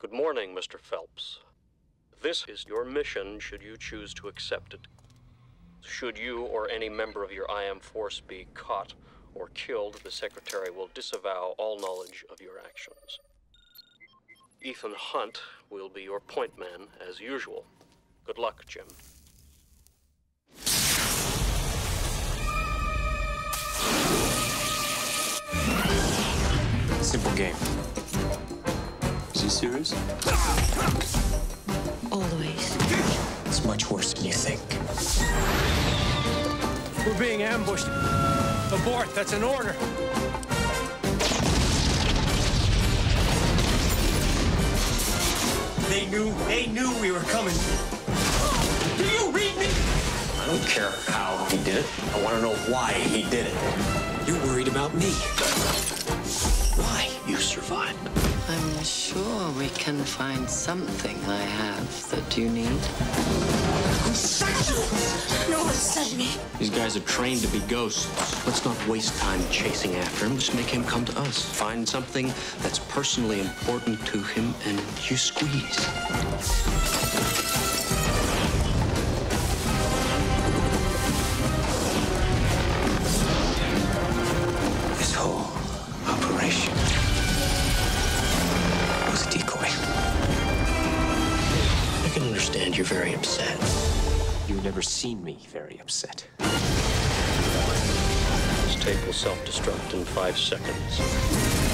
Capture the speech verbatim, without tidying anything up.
Good morning, Mister Phelps. This is your mission should you choose to accept it. Should you or any member of your I M force be caught or killed, the Secretary will disavow all knowledge of your actions. Ethan Hunt will be your point man, as usual. Good luck, Jim. Simple game. Is he serious? Always. It's much worse than you think. We're being ambushed. Abort, that's an order. They knew, they knew we were coming. Do you read me? I don't care how he did it. I want to know why he did it. You're worried about me. Why you survived. I'm sure we can find something I have that you need. No one sent me. These guys are trained to be ghosts. Let's not waste time chasing after him. Just make him come to us. Find something that's personally important to him, and you squeeze. This whole operation was a decoy. I can understand you're very upset. You've never seen me very upset. This tape will self-destruct in five seconds.